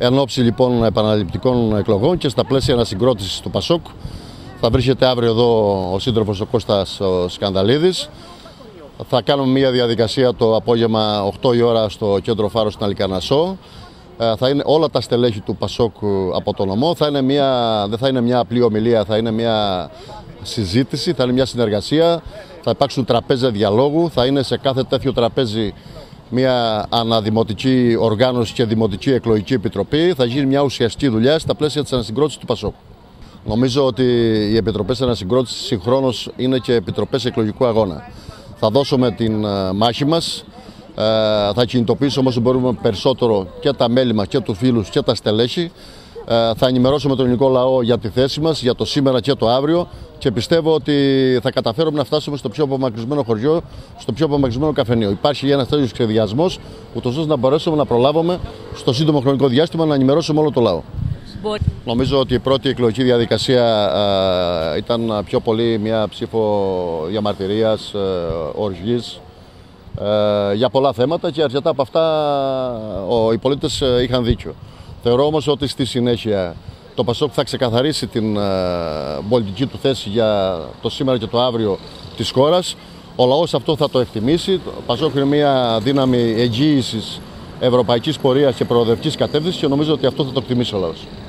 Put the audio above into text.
Εν ώψη λοιπόν επαναληπτικών εκλογών και στα πλαίσια ανασυγκρότησης του ΠΑΣΟΚ, θα βρίσκεται αύριο εδώ ο σύντροφος ο Κώστας ο Σκανδαλίδης. Θα κάνουμε μια διαδικασία το απόγευμα 8 η ώρα στο κέντρο Φάρος στην Αλικαρνασσό. Θα είναι όλα τα στελέχη του ΠΑΣΟΚ από το νομό. Δεν θα είναι μια απλή ομιλία, θα είναι μια συζήτηση, θα είναι μια συνεργασία. Θα υπάρξουν τραπέζια διαλόγου, θα είναι σε κάθε τέτοιο τραπέζι μια αναδημοτική οργάνωση και δημοτική εκλογική επιτροπή. Θα γίνει μια ουσιαστική δουλειά στα πλαίσια της ανασυγκρότησης του ΠΑΣΟΚ. Νομίζω ότι οι επιτροπές ανασυγκρότησης συγχρόνως είναι και επιτροπές εκλογικού αγώνα. Θα δώσουμε την μάχη μας, θα κινητοποιήσουμε όσο μπορούμε περισσότερο και τα μέλη μας και τους φίλους και τα στελέχη. Θα ενημερώσουμε τον ελληνικό λαό για τη θέση μας, για το σήμερα και το αύριο και πιστεύω ότι θα καταφέρουμε να φτάσουμε στο πιο απομακρυσμένο χωριό, στο πιο απομακρυσμένο καφενείο. Υπάρχει ένας τέτοιος σχεδιασμός, ούτως ώστε να μπορέσουμε να προλάβουμε στο σύντομο χρονικό διάστημα να ενημερώσουμε όλο το λαό. Νομίζω ότι η πρώτη εκλογική διαδικασία ήταν πιο πολύ μια ψήφο διαμαρτυρίας, οργής, για πολλά θέματα και αρκετά από αυτά οι πολίτες είχαν δίκιο. Θεωρώ όμως ότι στη συνέχεια το ΠΑΣΟΚ θα ξεκαθαρίσει την πολιτική του θέση για το σήμερα και το αύριο της χώρας. Ο λαός αυτό θα το εκτιμήσει. Το ΠΑΣΟΚ είναι μια δύναμη εγγύησης ευρωπαϊκής πορείας και προοδευτικής κατεύθυνσης και νομίζω ότι αυτό θα το εκτιμήσει ο λαός.